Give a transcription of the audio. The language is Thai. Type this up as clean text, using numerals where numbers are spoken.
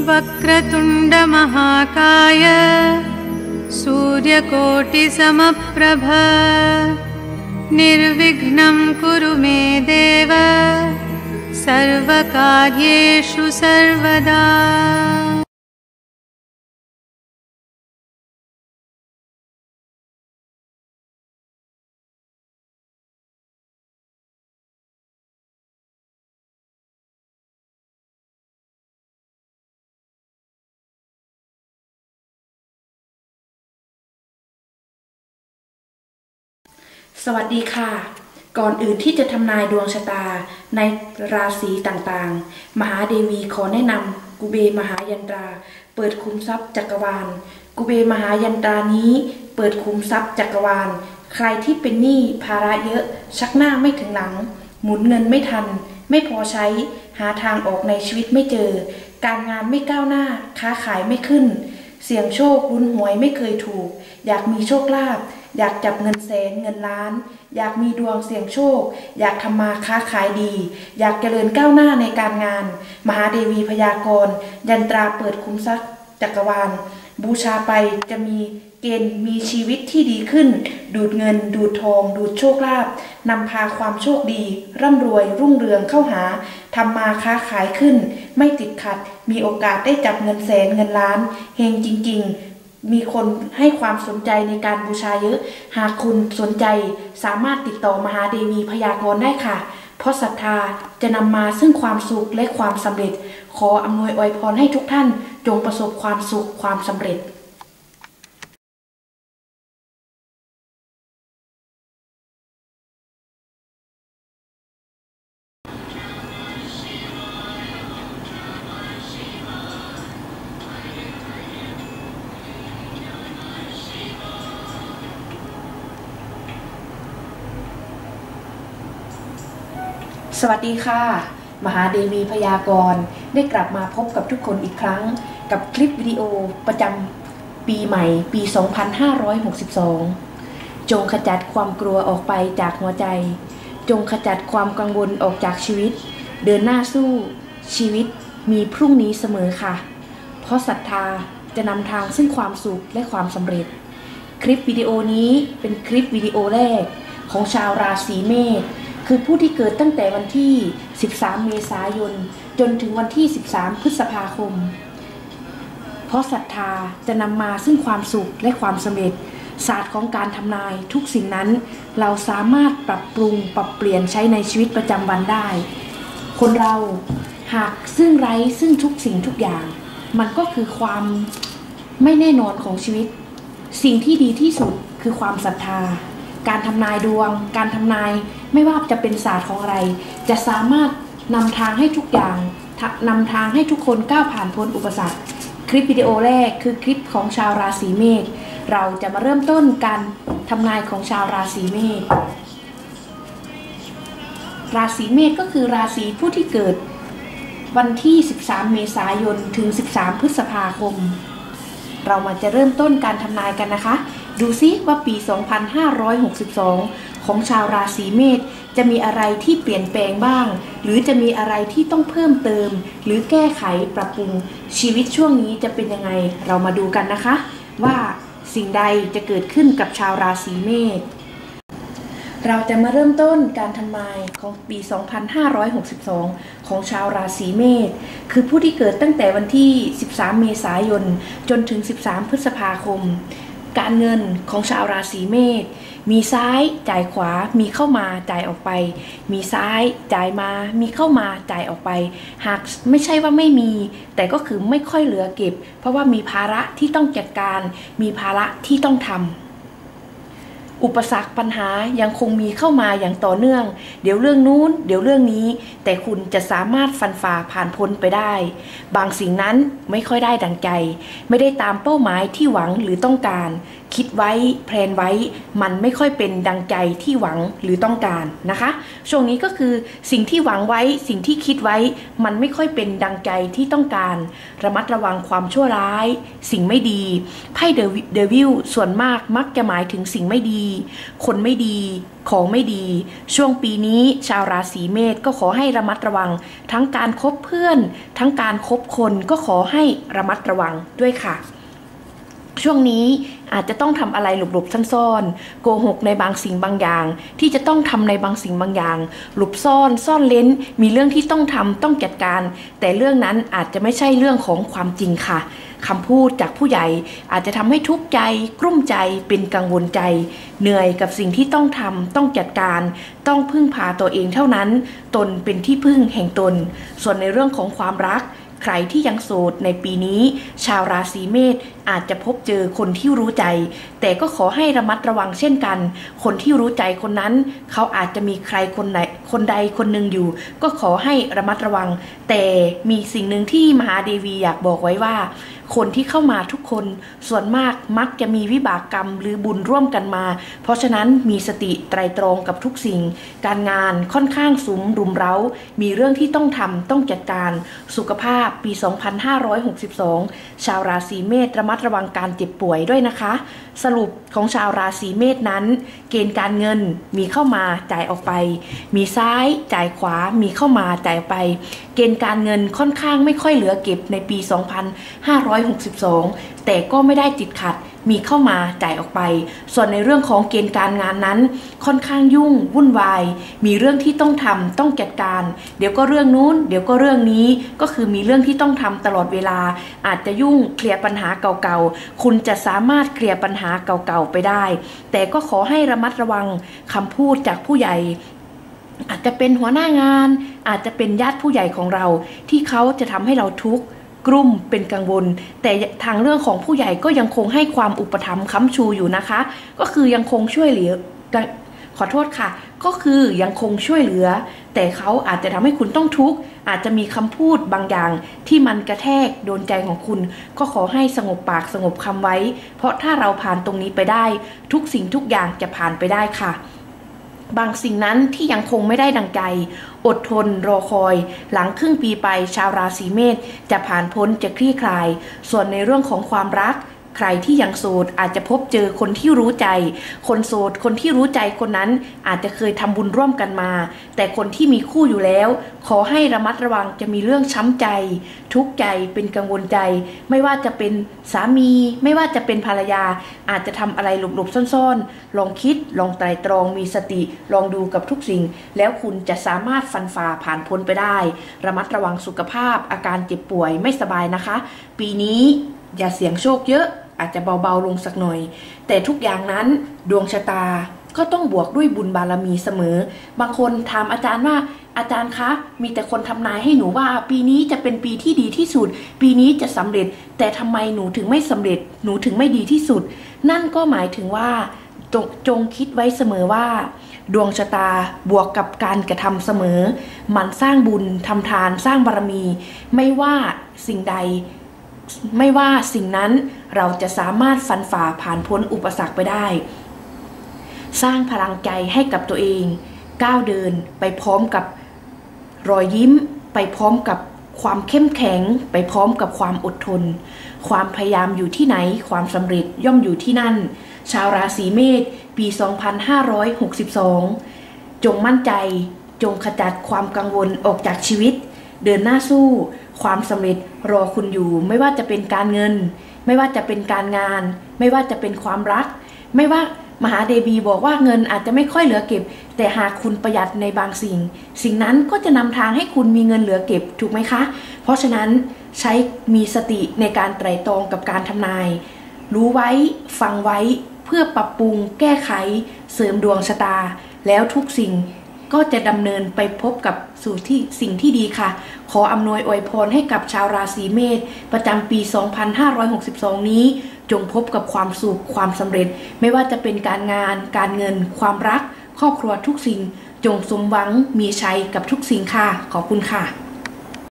वक्रतुण्ड महाकाय सूर्यकोटिसमप्रभ निर्विघ्नं कुरु मे देव सर्वकार्येषु सर्वदा। สวัสดีค่ะก่อนอื่นที่จะทำนายดวงชะตาในราศีต่างๆมหาเดวีขอแนะนำกุเบมหายันตราเปิดขุมทรัพย์จักรวาลกุเบมหายันตรานี้เปิดขุมทรัพย์จักรวาลใครที่เป็นหนี้ภาระเยอะชักหน้าไม่ถึงหลังหมุนเงินไม่ทันไม่พอใช้หาทางออกในชีวิตไม่เจอการงานไม่ก้าวหน้าค้าขายไม่ขึ้นเสี่ยงโชคลุ้นหวยไม่เคยถูกอยากมีโชคลาภอยากจับเงินแสนเงินล้านอยากมีดวงเสี่ยงโชคอยากทำมาค้าขายดีอยากเจริญก้าวหน้าในการงานมหาเดวีพยากรณ์ยันตราเปิดขุมทรัพย์จักรวาลบูชาไปจะมีเกณฑ์มีชีวิตที่ดีขึ้นดูดเงินดูดทองดูดโชคลาภนำพาความโชคดีร่ำรวยรุ่งเรืองเข้าหาทำมาค้าขายขึ้นไม่ติดขัดมีโอกาสได้จับเงินแสนเงินล้านเฮงจริงๆมีคนให้ความสนใจในการบูชาเยอะหากคุณสนใจสามารถติดต่อมหาเดวีพยากรณ์ได้ค่ะเพราะศรัทธาจะนำมาซึ่งความสุขและความสำเร็จขออำนวยอวยพรให้ทุกท่านจงประสบความสุขความสำเร็จสวัสดีค่ะมหาเดวีพยากรณ์ได้กลับมาพบกับทุกคนอีกครั้งกับคลิปวิดีโอประจำปีใหม่ปี 2562 จงขจัดความกลัวออกไปจากหัวใจจงขจัดความกังวลออกจากชีวิตเดินหน้าสู้ชีวิตมีพรุ่งนี้เสมอค่ะเพราะศรัทธาจะนำทางซึ่งความสุขและความสำเร็จคลิปวิดีโอนี้เป็นคลิปวิดีโอแรกของชาวราศีเมษคือผู้ที่เกิดตั้งแต่วันที่ 13 เมษายน จนถึงวันที่ 13 พฤษภาคม เพราะศรัทธาจะนำมาซึ่งความสุขและความสำเร็จศาสตร์ของการทำนายทุกสิ่งนั้นเราสามารถปรับปรุงปรับเปลี่ยนใช้ในชีวิตประจำวันได้คนเราหากซึ่งไร้ซึ่งทุกสิ่งทุกอย่างมันก็คือความไม่แน่นอนของชีวิตสิ่งที่ดีที่สุดคือความศรัทธาการทำนายดวงการทำนายไม่ว่าจะเป็นศาสตร์ของอะไรจะสามารถนำทางให้ทุกอย่างนำทางให้ทุกคนก้าวผ่านพ้นอุปสรรคคลิปวิดีโอแรกคือคลิปของชาวราศีเมษเราจะมาเริ่มต้นการทำนายของชาวราศีเมษราศีเมษก็คือราศีผู้ที่เกิดวันที่ 13 เมษายน ถึง 13 พฤษภาคมเรามาจะเริ่มต้นการทำนายกันนะคะดูซิว่าปี 2562 ของชาวราศีเมษจะมีอะไรที่เปลี่ยนแปลงบ้างหรือจะมีอะไรที่ต้องเพิ่มเติมหรือแก้ไขปรับปรุงชีวิตช่วงนี้จะเป็นยังไงเรามาดูกันนะคะว่าสิ่งใดจะเกิดขึ้นกับชาวราศีเมษเราจะมาเริ่มต้นการทำนายของปี 2562 ของชาวราศีเมษคือผู้ที่เกิดตั้งแต่วันที่ 13 เมษายน จนถึง 13 พฤษภาคมการเงินของชาวราศีเมษมีซ้ายจ่ายขวามีเข้ามาจ่ายออกไปมีซ้ายจ่ายมามีเข้ามาจ่ายออกไปหากไม่ใช่ว่าไม่มีแต่ก็คือไม่ค่อยเหลือเก็บเพราะว่ามีภาระที่ต้องจัดการมีภาระที่ต้องทำอุปสรรคปัญหายังคงมีเข้ามาอย่างต่อเนื่องเดี๋ยวเรื่องนู้นเดี๋ยวเรื่องนี้แต่คุณจะสามารถฟันฝ่าผ่านพ้นไปได้บางสิ่งนั้นไม่ค่อยได้ดังใจไม่ได้ตามเป้าหมายที่หวังหรือต้องการคิดไว้แพลนไว้มันไม่ค่อยเป็นดังใจที่หวังหรือต้องการนะคะช่วงนี้ก็คือสิ่งที่หวังไว้สิ่งที่คิดไว้มันไม่ค่อยเป็นดังใจที่ต้องการระมัดระวังความชั่วร้ายสิ่งไม่ดีไพ่เดวิลส่วนมากมักจะหมายถึงสิ่งไม่ดีคนไม่ดีของไม่ดีช่วงปีนี้ชาวราศีเมษก็ขอให้ระมัดระวังทั้งการคบเพื่อนทั้งการคบคนก็ขอให้ระมัดระวังด้วยค่ะช่วงนี้อาจจะต้องทำอะไรหลบๆซ่อนๆโกหกในบางสิ่งบางอย่างที่จะต้องทำในบางสิ่งบางอย่างหลบซ่อนเล้นมีเรื่องที่ต้องทำต้องจัดการแต่เรื่องนั้นอาจจะไม่ใช่เรื่องของความจริงค่ะคำพูดจากผู้ใหญ่อาจจะทำให้ทุกข์ใจกลุ้มใจเป็นกังวลใจเหนื่อยกับสิ่งที่ต้องทำต้องจัดการต้องพึ่งพาตัวเองเท่านั้นตนเป็นที่พึ่งแห่งตนส่วนในเรื่องของความรักใครที่ยังโสดในปีนี้ชาวราศีเมษอาจจะพบเจอคนที่รู้ใจแต่ก็ขอให้ระมัดระวังเช่นกันคนที่รู้ใจคนนั้นเขาอาจจะมีใครคนใดคนหนึ่งอยู่ก็ขอให้ระมัดระวังแต่มีสิ่งหนึ่งที่มหาเทวีอยากบอกไว้ว่าคนที่เข้ามาทุกคนส่วนมากมักจะมีวิบากกรรมหรือบุญร่วมกันมาเพราะฉะนั้นมีสติไตรตรองกับทุกสิ่งการงานค่อนข้างสุมรุมเร้ามีเรื่องที่ต้องทำต้องจัดการสุขภาพปี 2562 ชาวราศีเมษระมัดระวังการเจ็บป่วยด้วยนะคะสรุปของชาวราศีเมษนั้นเกณฑ์การเงินมีเข้ามาจ่ายออกไปมีซ้ายจ่ายขวามีเข้ามาจ่ายไปเกณฑ์การเงินค่อนข้างไม่ค่อยเหลือเก็บในปี 2562 แต่ก็ไม่ได้ติดขัดมีเข้ามาจ่ายออกไปส่วนในเรื่องของเกณฑ์การงานนั้นค่อนข้างยุ่งวุ่นวายมีเรื่องที่ต้องทำต้องจัดการเดี๋ยวก็เรื่องนู้นเดี๋ยวก็เรื่องนี้ก็คือมีเรื่องที่ต้องทำตลอดเวลาอาจจะยุ่งเคลียร์ปัญหาเก่าๆคุณจะสามารถเคลียร์ปัญหาเก่าๆไปได้แต่ก็ขอให้ระมัดระวังคำพูดจากผู้ใหญ่อาจจะเป็นหัวหน้างานอาจจะเป็นญาติผู้ใหญ่ของเราที่เขาจะทำให้เราทุกข์กลุ่มเป็นกังวลแต่ทางเรื่องของผู้ใหญ่ก็ยังคงให้ความอุปถัมภ์ค้ำชูอยู่นะคะก็คือยังคงช่วยเหลือขอโทษค่ะก็คือยังคงช่วยเหลือแต่เขาอาจจะทำให้คุณต้องทุกข์อาจจะมีคำพูดบางอย่างที่มันกระแทกโดนใจของคุณก็ขอให้สงบปากสงบคำไว้เพราะถ้าเราผ่านตรงนี้ไปได้ทุกสิ่งทุกอย่างจะผ่านไปได้ค่ะบางสิ่งนั้นที่ยังคงไม่ได้ดังใจอดทนรอคอยหลังครึ่งปีไปชาวราศีเมษจะผ่านพ้นจะคลี่คลายส่วนในเรื่องของความรักใครที่ยังโสดอาจจะพบเจอคนที่รู้ใจคนโสดคนที่รู้ใจคนนั้นอาจจะเคยทำบุญร่วมกันมาแต่คนที่มีคู่อยู่แล้วขอให้ระมัดระวังจะมีเรื่องช้ำใจทุกข์ใจเป็นกังวลใจไม่ว่าจะเป็นสามีไม่ว่าจะเป็นภรรยาอาจจะทำอะไรหลบๆซ่อนๆลองคิดลองไตร่ตรองมีสติลองดูกับทุกสิ่งแล้วคุณจะสามารถฟันฝ่าผ่านพ้นไปได้ระมัดระวังสุขภาพอาการเจ็บป่วยไม่สบายนะคะปีนี้อย่าเสี่ยงโชคเยอะอาจจะเบาๆลงสักหน่อยแต่ทุกอย่างนั้นดวงชะตาก็ต้องบวกด้วยบุญบารมีเสมอบางคนถามอาจารย์ว่าอาจารย์คะมีแต่คนทำนายให้หนูว่าปีนี้จะเป็นปีที่ดีที่สุดปีนี้จะสำเร็จแต่ทำไมหนูถึงไม่สำเร็จหนูถึงไม่ดีที่สุดนั่นก็หมายถึงว่าจงคิดไว้เสมอว่าดวงชะตาบวกกับการกระทำเสมอมันสร้างบุญทำทานสร้างบารมีไม่ว่าสิ่งใดไม่ว่าสิ่งนั้นเราจะสามารถฟันฝ่าผ่านพ้นอุปสรรคไปได้สร้างพลังใจให้กับตัวเองก้าวเดินไปพร้อมกับรอยยิ้มไปพร้อมกับความเข้มแข็งไปพร้อมกับความอดทนความพยายามอยู่ที่ไหนความสำเร็จย่อมอยู่ที่นั่นชาวราศีเมษปี 2562 จงมั่นใจจงขจัดความกังวลออกจากชีวิตเดินหน้าสู้ความสำเร็จรอคุณอยู่ไม่ว่าจะเป็นการเงินไม่ว่าจะเป็นการงานไม่ว่าจะเป็นความรักไม่ว่ามหาเทวีบอกว่าเงินอาจจะไม่ค่อยเหลือเก็บแต่หากคุณประหยัดในบางสิ่งนั้นก็จะนำทางให้คุณมีเงินเหลือเก็บถูกไหมคะเพราะฉะนั้นใช้มีสติในการไตร่ตรองกับการทำนายรู้ไว้ฟังไว้เพื่อปรับปรุงแก้ไขเสริมดวงชะตาแล้วทุกสิ่งก็จะดำเนินไปพบกับสู่ที่สิ่งที่ดีค่ะขออำนวยอวยพรให้กับชาวราศีเมษประจำปี 2562 นี้จงพบกับความสุขความสำเร็จไม่ว่าจะเป็นการงานการเงินความรักครอบครัวทุกสิ่งจงสมหวังมีชัยกับทุกสิ่งค่ะขอบคุณค่ะ